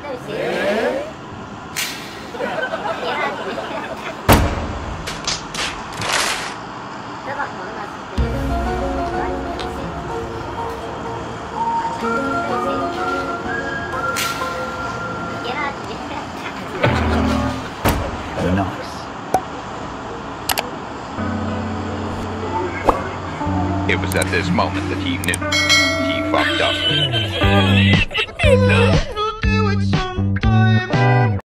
Nice. It was at this moment that he knew he fucked up.